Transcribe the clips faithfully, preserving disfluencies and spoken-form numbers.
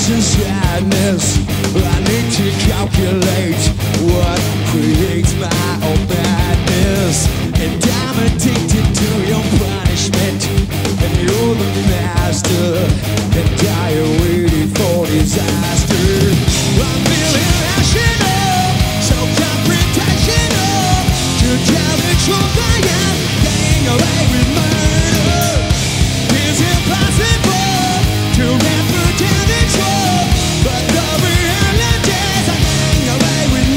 happiness and sadness. I need to calculate what creates my own madness. And I'm addicted to your punishment, and you're the master, and I am waiting for disaster. I'm feeling rational, so confrontational. To tell the truth, I am getting away with murder. It's impossible to represent the truth, but the reality is I'm getting away with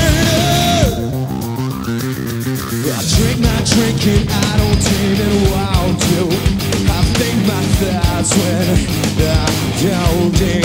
murder. I drink my drink and I don't even want to. I think my thoughts when I don't